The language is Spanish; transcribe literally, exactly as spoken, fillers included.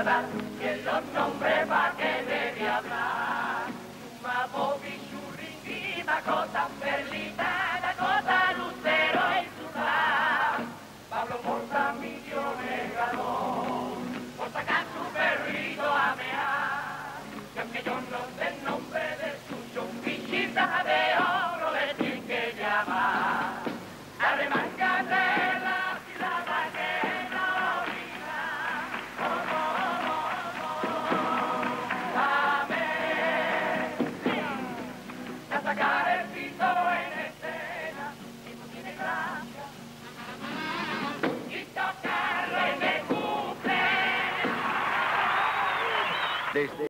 a dar, que los nombres va que debe hablar. Mapo, Bichurri, Dakota, Perlita, Dakota, Lucero y Sudán. Pablo Porta millones ganó, por sacar su perrito a mear. Y aunque yo no sé el nombre de su chumbichita de oro, le tienen que llamar. Arremángate la ciudad que no olvida. Oh, oh, oh, oh, oh. Dame, sí, a sacar el pito en escena, y no tiene gracia. Y tocarle me cumple. Desde